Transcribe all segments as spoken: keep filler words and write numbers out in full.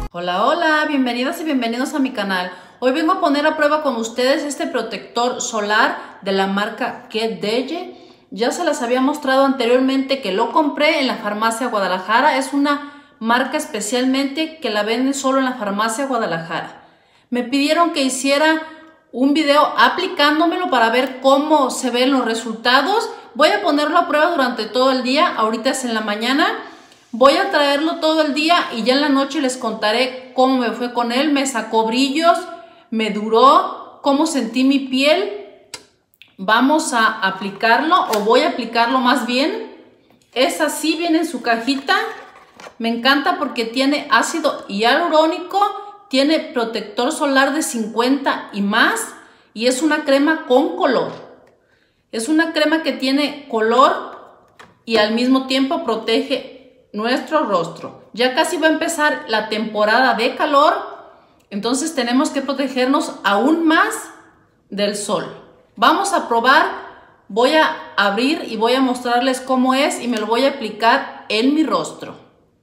Hola, hola, bienvenidas y bienvenidos a mi canal. Hoy vengo a poner a prueba con ustedes este protector solar de la marca Kedeye. Ya se las había mostrado anteriormente que lo compré en la farmacia Guadalajara. Es una marca especialmente que la venden solo en la farmacia Guadalajara. Me pidieron que hiciera un video aplicándomelo para ver cómo se ven los resultados. Voy a ponerlo a prueba durante todo el día. Ahorita es en la mañana. Voy a traerlo todo el día y ya en la noche les contaré cómo me fue con él. Me sacó brillos, me duró, cómo sentí mi piel. Vamos a aplicarlo, o voy a aplicarlo más bien. Es así, viene en su cajita. Me encanta porque tiene ácido hialurónico, tiene protector solar de cincuenta y más y es una crema con color. Es una crema que tiene color y al mismo tiempo protege nuestro rostro. Ya casi va a empezar la temporada de calor, entonces tenemos que protegernos aún más del sol. Vamos a probar, voy a abrir y voy a mostrarles cómo es y me lo voy a aplicar en mi rostro.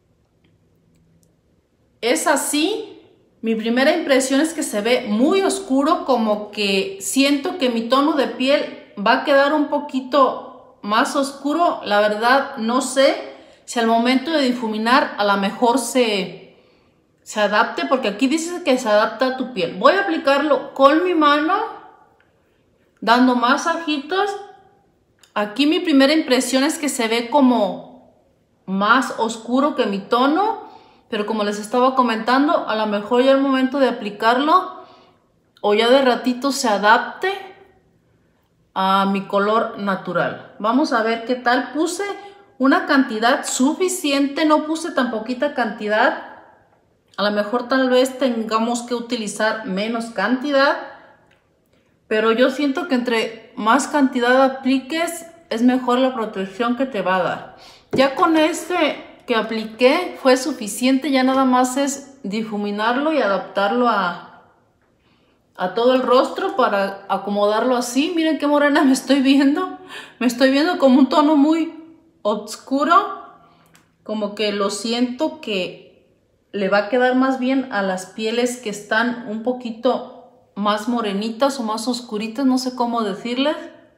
Es así. Mi primera impresión es que se ve muy oscuro, como que siento que mi tono de piel va a quedar un poquito más oscuro. La verdad no sé si al momento de difuminar a lo mejor se, se adapte, porque aquí dice que se adapta a tu piel. Voy a aplicarlo con mi mano, dando masajitos. Aquí mi primera impresión es que se ve como más oscuro que mi tono, pero como les estaba comentando, a lo mejor ya al momento de aplicarlo o ya de ratito se adapte a mi color natural. Vamos a ver qué tal. Puse una cantidad suficiente, no puse tan poquita cantidad. A lo mejor tal vez tengamos que utilizar menos cantidad, pero yo siento que entre más cantidad apliques es mejor la protección que te va a dar. Ya con este que apliqué fue suficiente, ya nada más es difuminarlo y adaptarlo a, a todo el rostro para acomodarlo así. Miren qué morena me estoy viendo. Me estoy viendo como un tono muy oscuro, como que lo siento que le va a quedar más bien a las pieles que están un poquito más morenitas o más oscuritas, no sé cómo decirles,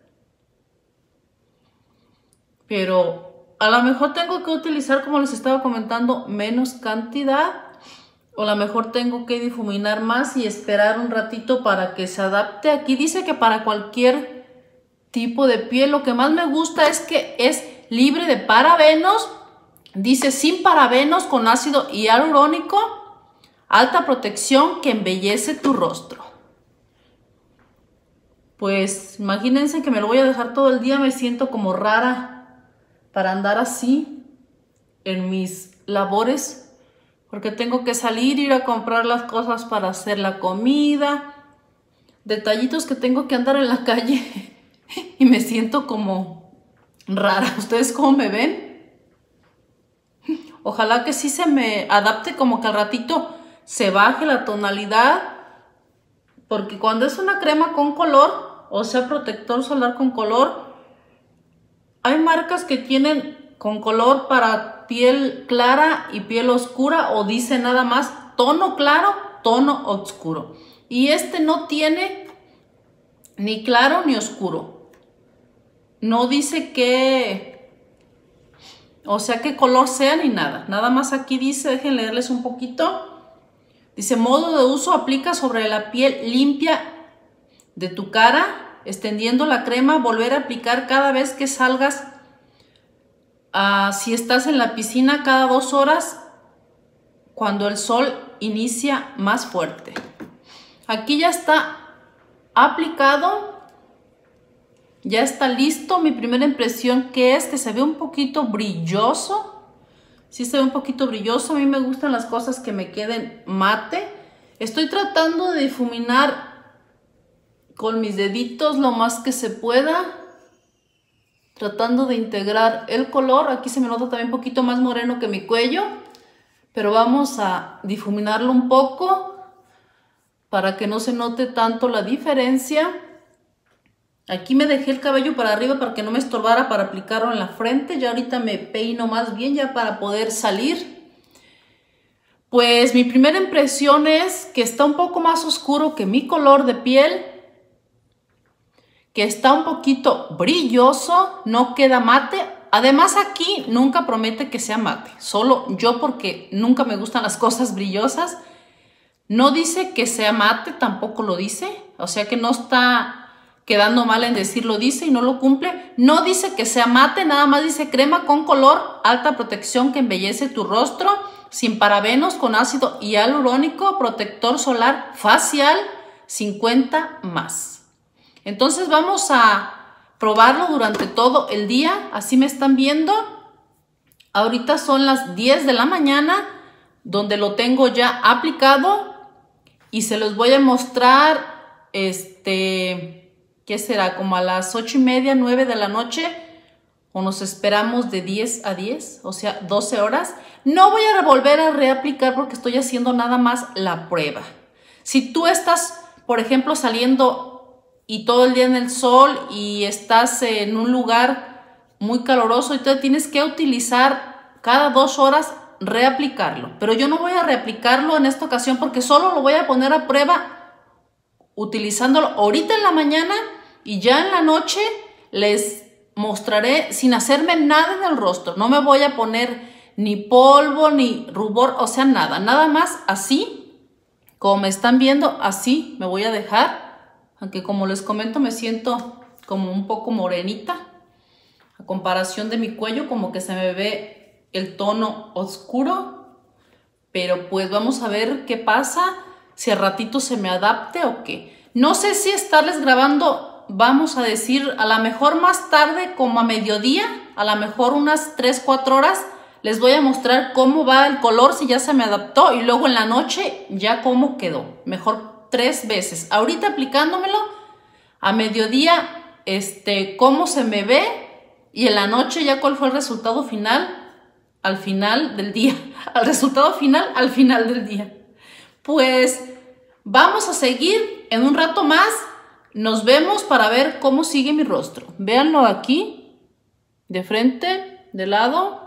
pero a lo mejor tengo que utilizar, como les estaba comentando, menos cantidad, o a lo mejor tengo que difuminar más y esperar un ratito para que se adapte. Aquí dice que para cualquier tipo de piel. Lo que más me gusta es que es libre de parabenos. Dice sin parabenos, con ácido hialurónico, alta protección que embellece tu rostro. Pues imagínense que me lo voy a dejar todo el día. Me siento como rara para andar así en mis labores, porque tengo que salir, ir a comprar las cosas para hacer la comida, detallitos que tengo que andar en la calle y me siento como rara. ¿Ustedes cómo me ven? Ojalá que sí se me adapte, como que al ratito se baje la tonalidad, porque cuando es una crema con color, o sea, protector solar con color, hay marcas que tienen con color para piel clara y piel oscura, o dice nada más tono claro, tono oscuro. Y este no tiene ni claro ni oscuro. No dice qué, o sea, qué color sea ni nada. Nada más aquí dice, dejen leerles un poquito. Dice, modo de uso: aplica sobre la piel limpia de tu cara, extendiendo la crema, volver a aplicar cada vez que salgas. Uh, si estás en la piscina, cada dos horas, cuando el sol inicia más fuerte. Aquí ya está aplicado. Ya está listo. Mi primera impresión que es que se ve un poquito brilloso. Sí se ve un poquito brilloso. A mí me gustan las cosas que me queden mate. Estoy tratando de difuminar con mis deditos lo más que se pueda, tratando de integrar el color. Aquí se me nota también un poquito más moreno que mi cuello, pero vamos a difuminarlo un poco para que no se note tanto la diferencia. Aquí me dejé el cabello para arriba para que no me estorbara para aplicarlo en la frente. Ya ahorita me peino más bien ya para poder salir. Pues mi primera impresión es que está un poco más oscuro que mi color de piel, que está un poquito brilloso, no queda mate. Además aquí nunca promete que sea mate, solo yo porque nunca me gustan las cosas brillosas. No dice que sea mate, tampoco lo dice, o sea que no está quedando mal en decir lo dice y no lo cumple. No dice que sea mate, nada más dice crema con color, alta protección que embellece tu rostro, sin parabenos, con ácido hialurónico, protector solar facial, cincuenta más. Entonces vamos a probarlo durante todo el día, así me están viendo. Ahorita son las diez de la mañana, donde lo tengo ya aplicado y se los voy a mostrar, este, ¿qué será? Como a las ocho y media, nueve de la noche, o nos esperamos de diez a diez, o sea, doce horas. No voy a volver a reaplicar porque estoy haciendo nada más la prueba. Si tú estás, por ejemplo, saliendo y todo el día en el sol y estás en un lugar muy caluroso y tú tienes que utilizar cada dos horas reaplicarlo. Pero yo no voy a reaplicarlo en esta ocasión porque solo lo voy a poner a prueba utilizándolo ahorita en la mañana y ya en la noche les mostraré sin hacerme nada en el rostro. No me voy a poner ni polvo ni rubor, o sea, nada. Nada más así, como me están viendo, así me voy a dejar. Aunque como les comento me siento como un poco morenita. A comparación de mi cuello, como que se me ve el tono oscuro. Pero pues vamos a ver qué pasa, si al ratito se me adapte o qué. No sé si estarles grabando, vamos a decir, a lo mejor más tarde, como a mediodía, a lo mejor unas tres, cuatro horas, les voy a mostrar cómo va el color, si ya se me adaptó, y luego en la noche ya cómo quedó. Mejor tres veces. Ahorita aplicándomelo, a mediodía, este, cómo se me ve, y en la noche ya cuál fue el resultado final, al final del día. Al resultado final, al final del día. Pues vamos a seguir en un rato más. Nos vemos para ver cómo sigue mi rostro. Véanlo aquí, de frente, de lado,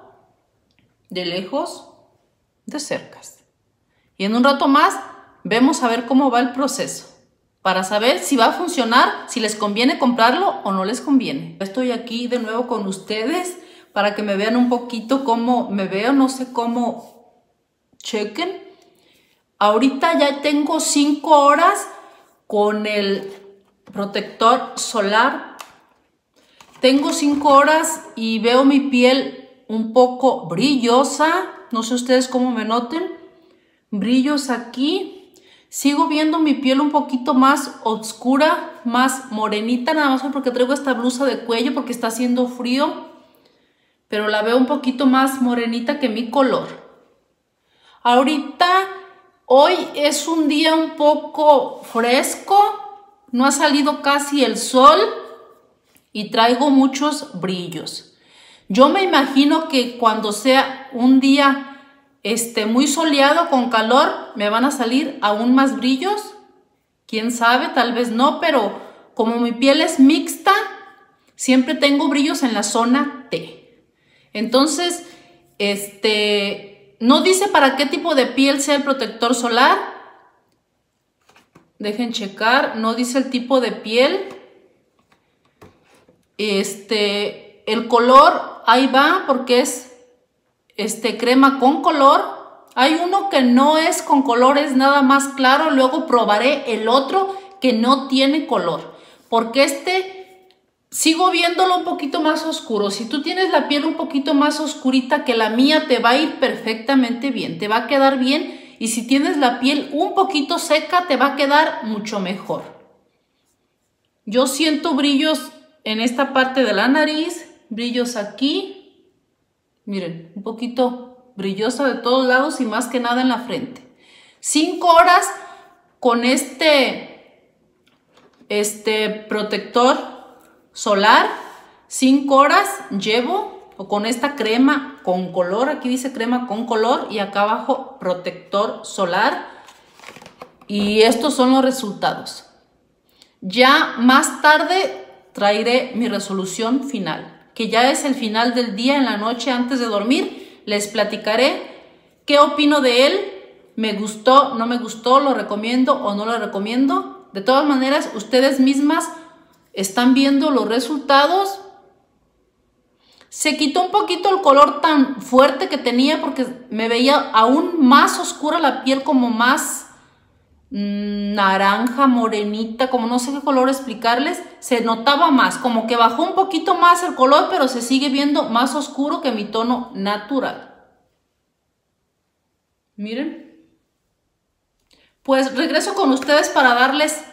de lejos, de cercas. Y en un rato más vemos a ver cómo va el proceso, para saber si va a funcionar, si les conviene comprarlo o no les conviene. Estoy aquí de nuevo con ustedes para que me vean un poquito cómo me veo, no sé cómo chequen. Ahorita ya tengo cinco horas con el protector solar. Tengo cinco horas y veo mi piel un poco brillosa. No sé ustedes cómo me noten. Brillos aquí. Sigo viendo mi piel un poquito más oscura, más morenita, nada más porque traigo esta blusa de cuello porque está haciendo frío. Pero la veo un poquito más morenita que mi color. Ahorita, hoy es un día un poco fresco. No ha salido casi el sol y traigo muchos brillos. Yo me imagino que cuando sea un día este, muy soleado con calor, me van a salir aún más brillos. Quién sabe, tal vez no, pero como mi piel es mixta, siempre tengo brillos en la zona T. Entonces, este, no dice para qué tipo de piel sea el protector solar. Dejen checar, no dice el tipo de piel. Este, el color, ahí va, porque es este, crema con color. Hay uno que no es con color, es nada más claro. Luego probaré el otro que no tiene color, porque este sigo viéndolo un poquito más oscuro. Si tú tienes la piel un poquito más oscurita que la mía, te va a ir perfectamente bien, te va a quedar bien. Y si tienes la piel un poquito seca, te va a quedar mucho mejor. Yo siento brillos en esta parte de la nariz, brillos aquí. Miren, un poquito brillosa de todos lados y más que nada en la frente. Cinco horas con este, este protector solar, cinco horas llevo, o con esta crema con color, aquí dice crema con color y acá abajo protector solar, y estos son los resultados. Ya más tarde traeré mi resolución final, que ya es el final del día, en la noche antes de dormir les platicaré qué opino de él, me gustó, no me gustó, lo recomiendo o no lo recomiendo. De todas maneras, ustedes mismas están viendo los resultados. Se quitó un poquito el color tan fuerte que tenía porque me veía aún más oscura la piel, como más mmm, naranja, morenita, como no sé qué color explicarles. Se notaba más, como que bajó un poquito más el color, pero se sigue viendo más oscuro que mi tono natural. Miren. Pues regreso con ustedes para darles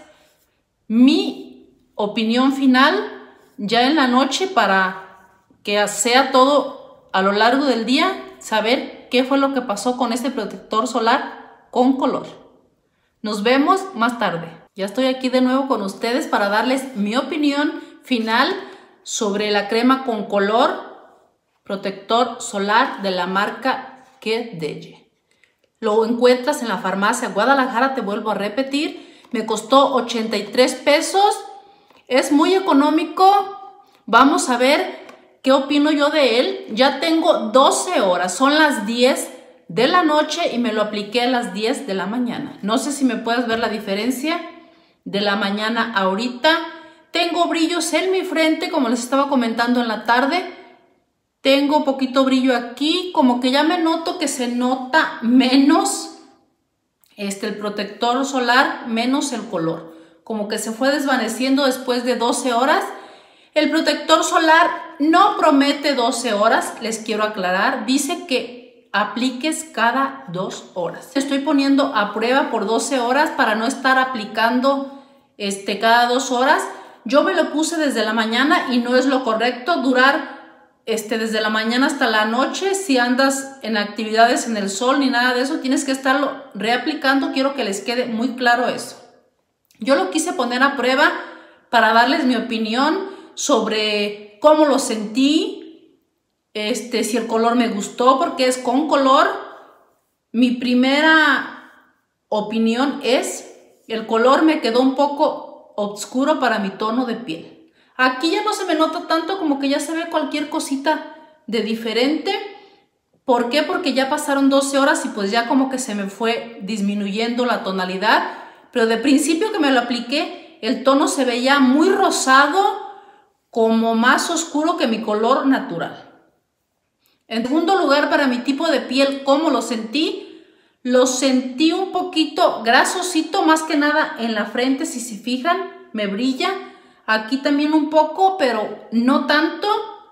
mi opinión final ya en la noche, para que sea todo a lo largo del día, saber qué fue lo que pasó con este protector solar con color. Nos vemos más tarde. Ya estoy aquí de nuevo con ustedes para darles mi opinión final sobre la crema con color protector solar de la marca Kedeye. Lo encuentras en la farmacia Guadalajara, te vuelvo a repetir. Me costó ochenta y tres pesos. Es muy económico. Vamos a ver ¿qué opino yo de él? Ya tengo doce horas, son las diez de la noche y me lo apliqué a las diez de la mañana. No sé si me puedes ver la diferencia de la mañana a ahorita. Tengo brillos en mi frente, como les estaba comentando en la tarde. Tengo poquito brillo aquí, como que ya me noto que se nota menos este, el protector solar, menos el color. Como que se fue desvaneciendo después de doce horas. El protector solar no promete doce horas, les quiero aclarar. Dice que apliques cada dos horas. Estoy poniendo a prueba por doce horas para no estar aplicando este, cada dos horas. Yo me lo puse desde la mañana y no es lo correcto durar este, desde la mañana hasta la noche. Si andas en actividades en el sol ni nada de eso, tienes que estarlo reaplicando. Quiero que les quede muy claro eso. Yo lo quise poner a prueba para darles mi opinión sobre cómo lo sentí, este, si el color me gustó, porque es con color. Mi primera opinión es, el color me quedó un poco oscuro para mi tono de piel. Aquí ya no se me nota tanto, como que ya se ve cualquier cosita de diferente. ¿Por qué? Porque ya pasaron doce horas y pues ya como que se me fue disminuyendo la tonalidad. Pero de principio que me lo apliqué, el tono se veía muy rosado, como más oscuro que mi color natural. En segundo lugar, para mi tipo de piel, ¿cómo lo sentí? Lo sentí un poquito grasosito, más que nada en la frente, si se fijan, me brilla. Aquí también un poco, pero no tanto.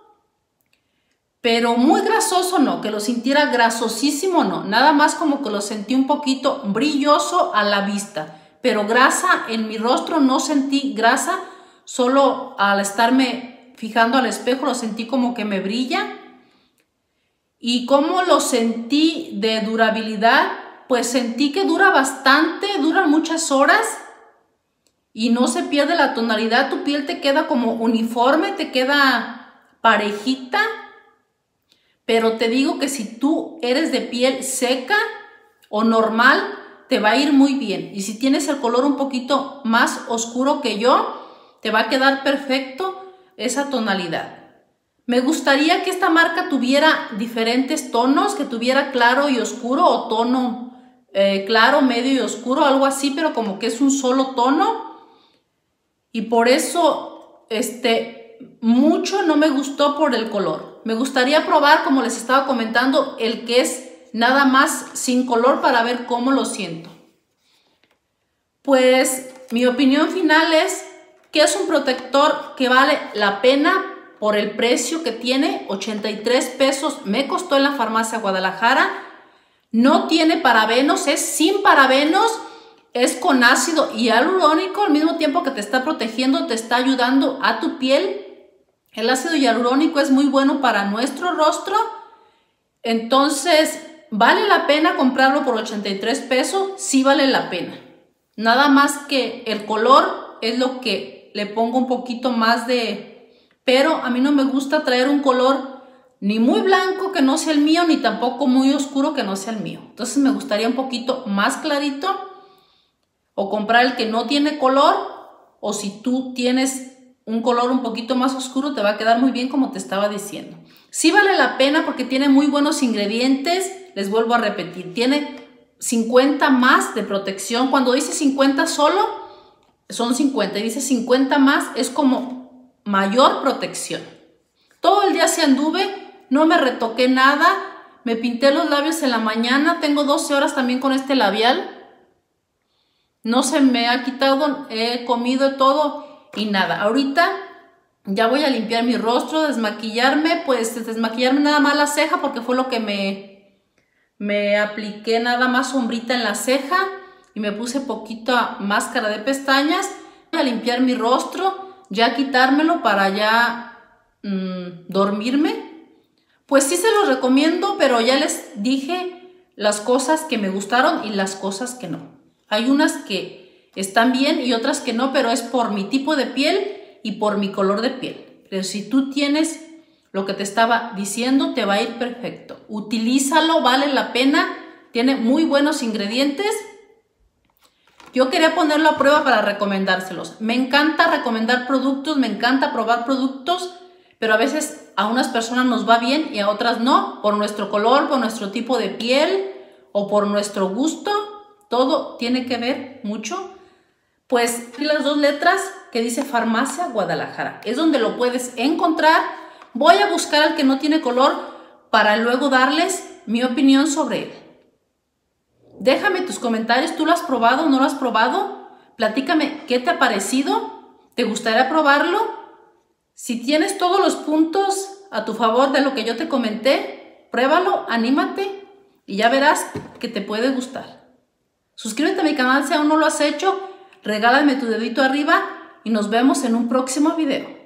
Pero muy grasoso no, que lo sintiera grasosísimo no. Nada más como que lo sentí un poquito brilloso a la vista. Pero grasa en mi rostro no sentí grasa. Solo al estarme fijando al espejo lo sentí como que me brilla. ¿Y cómo lo sentí de durabilidad? Pues sentí que dura bastante, dura muchas horas y no se pierde la tonalidad. Tu piel te queda como uniforme, te queda parejita. Pero te digo que si tú eres de piel seca o normal, te va a ir muy bien. Y si tienes el color un poquito más oscuro que yo, te va a quedar perfecto esa tonalidad. Me gustaría que esta marca tuviera diferentes tonos, que tuviera claro y oscuro o tono eh, claro, medio y oscuro, algo así, pero como que es un solo tono. Y por eso este, mucho no me gustó por el color. Me gustaría probar, como les estaba comentando, el que es nada más sin color para ver cómo lo siento. Pues mi opinión final es que es un protector que vale la pena por el precio que tiene. Ochenta y tres pesos me costó en la farmacia Guadalajara. No tiene parabenos, es sin parabenos, es con ácido hialurónico. Al mismo tiempo que te está protegiendo, te está ayudando a tu piel. El ácido hialurónico es muy bueno para nuestro rostro. Entonces, ¿vale la pena comprarlo por ochenta y tres pesos? Sí vale la pena. Nada más que el color es lo que le pongo un poquito más de... Pero a mí no me gusta traer un color ni muy blanco que no sea el mío, ni tampoco muy oscuro que no sea el mío. Entonces me gustaría un poquito más clarito, o comprar el que no tiene color, o si tú tienes un color un poquito más oscuro te va a quedar muy bien, como te estaba diciendo. Sí vale la pena porque tiene muy buenos ingredientes, les vuelvo a repetir, tiene cincuenta más de protección. Cuando dice cincuenta solo, son cincuenta. Y dice cincuenta más, es como mayor protección. Todo el día se anduve, no me retoqué nada. Me pinté los labios en la mañana. Tengo doce horas también con este labial. No se me ha quitado, he comido todo y nada. Ahorita ya voy a limpiar mi rostro, desmaquillarme, pues desmaquillarme nada más la ceja porque fue lo que me, me apliqué, nada más sombrita en la ceja y me puse poquita máscara de pestañas. Voy a limpiar mi rostro, ya quitármelo para ya mmm, dormirme. Pues sí se los recomiendo, pero ya les dije las cosas que me gustaron y las cosas que no. Hay unas que están bien y otras que no, pero es por mi tipo de piel y por mi color de piel. Pero si tú tienes lo que te estaba diciendo, te va a ir perfecto. Utilízalo, vale la pena. Tiene muy buenos ingredientes. Yo quería ponerlo a prueba para recomendárselos. Me encanta recomendar productos, me encanta probar productos, pero a veces a unas personas nos va bien y a otras no, por nuestro color, por nuestro tipo de piel o por nuestro gusto. Todo tiene que ver mucho. Pues aquí las dos letras que dice Farmacia Guadalajara. Es donde lo puedes encontrar. Voy a buscar al que no tiene color para luego darles mi opinión sobre él. Déjame tus comentarios. ¿Tú lo has probado o no lo has probado? Platícame qué te ha parecido. ¿Te gustaría probarlo? Si tienes todos los puntos a tu favor de lo que yo te comenté, pruébalo, anímate y ya verás que te puede gustar. Suscríbete a mi canal si aún no lo has hecho, regálame tu dedito arriba y nos vemos en un próximo video.